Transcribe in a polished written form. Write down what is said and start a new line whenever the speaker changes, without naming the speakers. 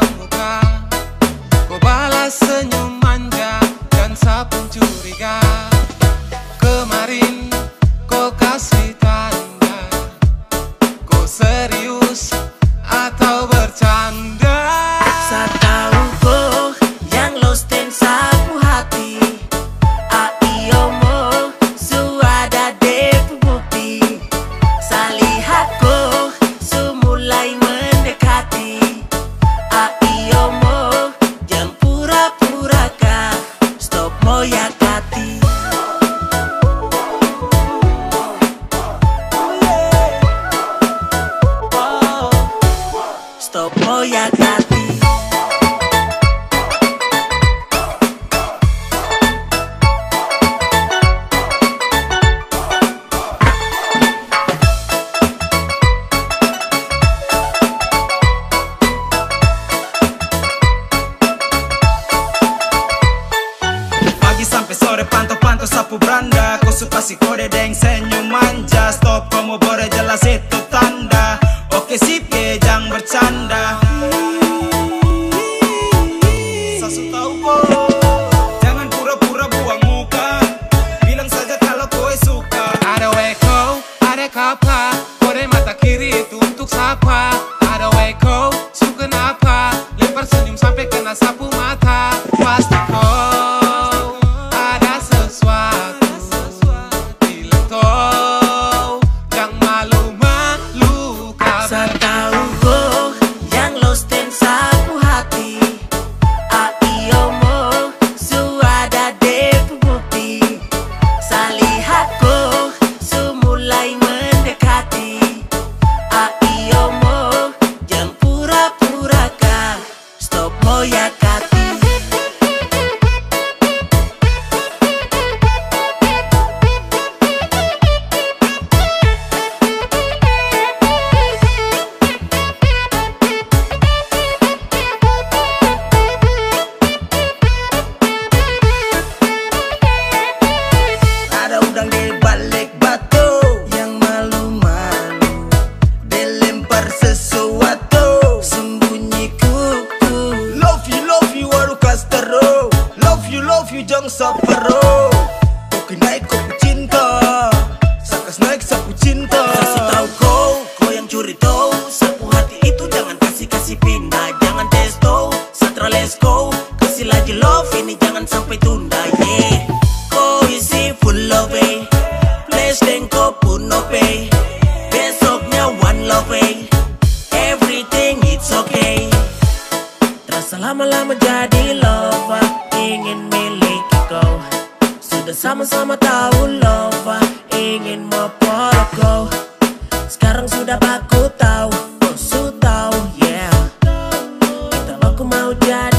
muka. Kau balas senyum manja dan sapun curiga. Kemarin kau kasih tanda, kau serius atau bercanda.
Saat tahu kau yang lost dan sapu hati, aio mo suada de bukti. Salihat kau mulai mendekati, aio mo jangan pura-pura kah, stop moyakati. Stop moyakati.
Pagi sampai sore pantau-pantau sapu beranda. Kau suka si kode deng senyum manja. Stop kamu boleh jelas itu tanda. Oke sip ye jangan bercanda. Sasu tahu kau, jangan pura-pura buang muka. Bilang saja kalau kau suka.
Ada weko, ada kapa, kode mata kiri itu untuk sapa. Ada weko, suka kenapa, lempar senyum sampai kena sapu mata. Pasti kau ada sesuatu, bilang tau, jangan malu-malu
Saat
kabar.
tahu kau yang lost dan sapu hati, aio mo suada de bukti. Salihat kau mulai mendekati, aio mo jangan pura-pura kah, stop moyakati. Ada udang di balik batu yang malu-malu, dilempar sesuatu sembunyi kuku.
Love you waru kastero. Love you jang sapero. Koki naik kopi cinta, sakas naik sapu cinta.
Kasih tahu kau yang curi tahu, sapu hati itu jangan kasih pindah, jangan testo, satra let's go, kasih lagi love ini jangan sampai tunda, yeah. Kau isi full love, place dan kau pun no pay, besoknya one love, everything it's okay. Terasa lama-lama jadi lover, ingin miliki kau, sudah sama-sama tahu lover, ingin meluk kau. Sekarang sudah aku tahu, kau su tahu, yeah. Kita aku mau jadi